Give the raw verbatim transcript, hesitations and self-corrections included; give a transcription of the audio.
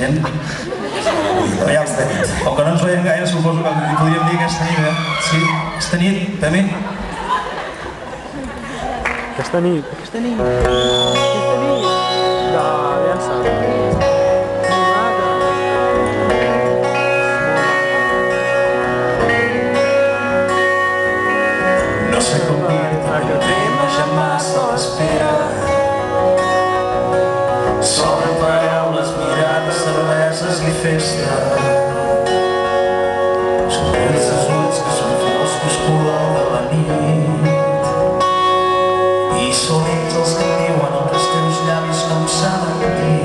gent... Però ja està dit. Com que no ens veiem gaire, suposo que li podríem dir aquesta nit, eh? Sí, aquesta nit, també. Aquesta nit. Aquesta nit. Aquesta nit. De Llença. No sé com dir-te que el tema ja massa l'espera. Sobren paraules, mirades, cerveses i festa. Són els ulls que són foscos color de la nit. I són ells els que em diuen que els teus llavis no em saben dir.